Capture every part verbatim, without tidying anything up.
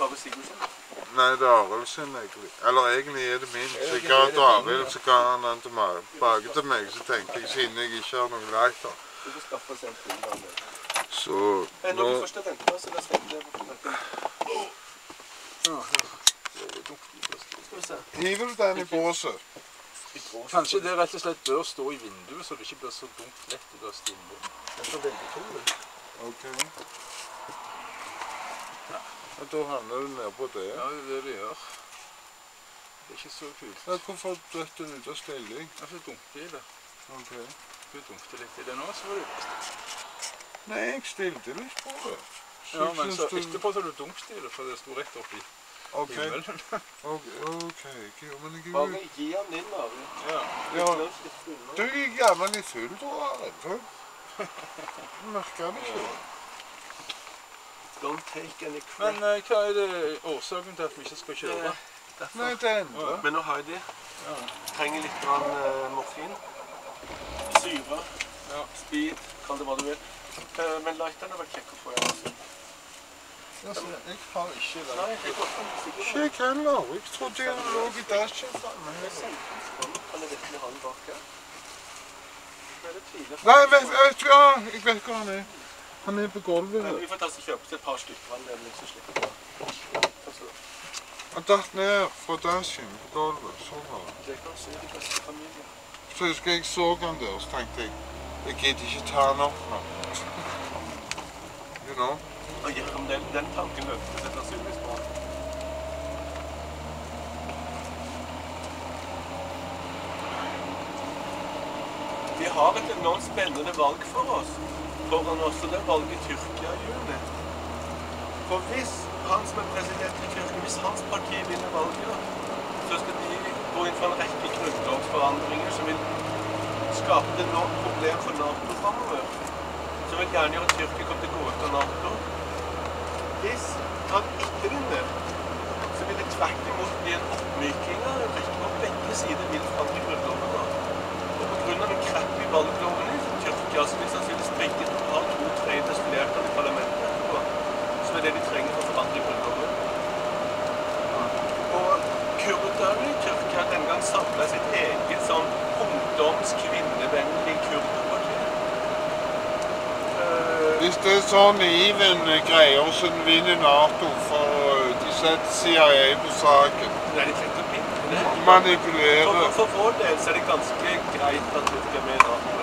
Bare Sigurdsson? Nei, det er Arild sin egentlig. Eller egentlig er det min. Så jeg ga til Arild, så ga han den tilbake til meg. Så tenkte jeg, siden jeg ikke har noen lighter. Du får skaffe seg en ting av det. Så nå... Når vi først har ventet, så da stenger jeg på flakken. Hiver du den i båset? Kanskje det rett og slett bør stå i vinduet, så det ikke blir så dumt lett å døste inn. Den står veldig tung. Ok. Og da handler du ned på det? Ja, det er det det gjør. Det er ikke så kult. Ja, hvorfor dette du ut av stilling? Jeg får dunke i det. Ok. Du dunkte litt i det nå, så var det best. Nei, jeg stilte litt på det. Så ja, men så du... etterpå så du dunkte i det, for det sto rett opp i Ok. himmelen. ok, ok. Men jeg... Bare gi han inn, Arild. Ja. Ja. Du gikk gjerne litt full, tror jeg. Full. Du merker det ikke. Don't take any crap. Men uh, hva er det årsaken til at vi ikke skal kjøre? Derfor. Nei, det endre. Men nå har jeg det. Ja. Trenger litt grann, uh, morfin. Syre. Ja. Speed. Kall det hva du vil. Uh, men lighterne har vært kjekk å få igjen. Altså. Ja, så jeg har ikke det. Nei, jeg går for den sikkert. Ikke jeg heller. Jeg trodde jeg lå i dashen. Kan jeg virkelig ha den bak her? Nei, det tviler. Nei, vet, vet, ja, jeg vet hvor han er. Han er på gulvet. Nei, vi får ta oss og kjøpe til et par stykker anledning, så slipper vi. Han datt ned fra dashen på gulvet. Sånn var det. Det kan se de beste familier. Så jeg husker jeg så han der, så tenkte jeg, jeg gidder ikke ta han opp nå. You know? Og ja, men den, den tanken løpte seg sannsynligvis bra. Vi har et enormt spennende valg for oss. Foran oss, og det er valget i Tyrkia i juni. For hvis han som er president i Tyrkia, hvis hans parti vinner valget, så skal de gå inn for en rekke grunnlovsforandringer som vil skape et enormt problem for NATO fremover. Så vil gjerne gjøre Tyrkia komme til å gå ut av NATO. Hvis han ikke vinner, så vil det tvert imot bli en oppmyking av riktig på begge sider vil forandre grunnloven. Og på grunn av den kreppige valgloven i Tyrkia, så vil sannsynligvis begge ha to tredjedels flertall i parlamentet etterpå, som er det de trenger for å forandre grunnloven. Og kurderne i Tyrkia denne gang samlet sitt eget sånn ungdoms, kvinnevennlig kurderparti. Hvis det er sånn even greier, så den vinner NATO, for de setter C I A på saken. Nei, de trenger å vinne det. Manipulere. For, for vår del så er det ganske greit at Tyrkia er med i NATO.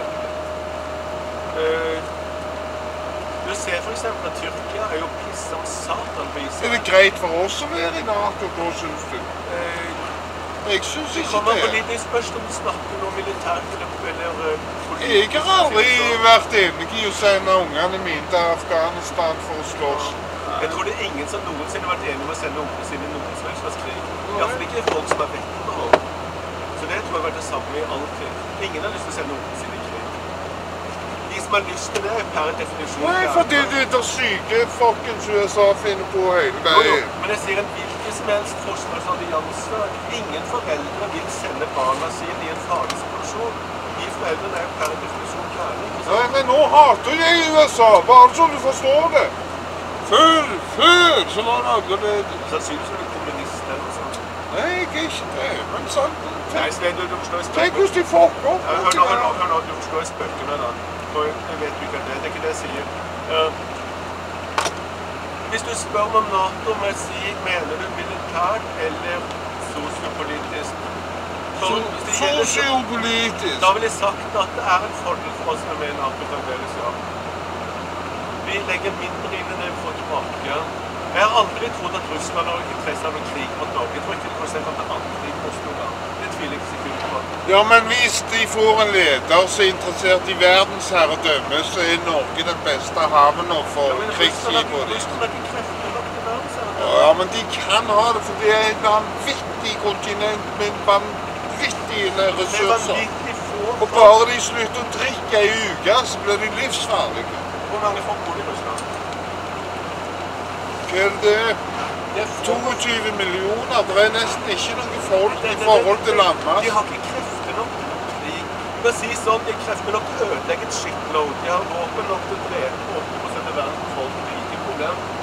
Uh, du ser for eksempel at Tyrkia er jo piss som satan på Israel. Er det greit for oss å være i NATO, da, synes du? Uh, jeg synes det ikke kommer det. på litt spørsmål om du snakker om militært eller uh, jeg har aldri vært enig i å sende ungene mine til Afghanistan for å slåss. Jeg tror det er ingen som noensinne har vært enig med å sende ungene sine i noen som helst krig. I hvert fall ikke folk som er veteranere. Så det tror jeg har vært det samme i all krig. Ingen har lyst til å sende ungene sine i krig. De som har lyst til det er per definisjon. Nei, fordi det er syke folkens U S A finner på hele veien. Men jeg sier en hvilken som helst forsvarsallianse. Ingen foreldre vil sende barna sine i en farlig situasjon. De foreldrene er jo per definisjon gærne. Nei, men nå hater jeg U S A, bare så du forstår det. Før, før, så var det annerledes. Sannsynligvis er du kommunist eller noe sånt. Nei, jeg er ikke det, men sant. Nei, så du, du forstår i spøkene. Tenk hvis de fucker opp. Ja, hør nå, hør nå, hør nå, du forstår i spøkene da. Jeg vet ikke hva det er, det er ikke det jeg sier. Uh, hvis du spør om NATO, må jeg si, mener du militært eller sosiopolitisk? Sosiopolitisk. Da vil jeg sagt at det er en fordel for oss med NATO fremdeles, ja. Vi legger mindre inn enn det vi får tilbake. Jeg har aldri trodd at Russland har interesse av en krig mot Norge. Jeg tror ikke det kommer til en annen krig på Storland. Det tviler jeg ikke sikkert på. Ja, men hvis de får en leder som er interessert i verdensherredømme, så er Norge den beste havnen for ja, krigsskip. Russland har ikke krefter nok til verdensherredømme. Ja, men de kan ha det, for det er et vanvittig kontinent med vanvittige ressurser. Og bare de slutter å drikke i uka, så blir de livsfarlige. Hvor mange folk bor i Russland? Hva er det? toogtyve millioner. Det er nesten ikke noen folk i forhold til landmassen. De har ikke krefter nok til krig. Du kan si sånn, de har krefter nok til å ødelegge et shitload. De har våpen nok til å drepe åtte prosent av verdens befolkning. Det er ikke et problem.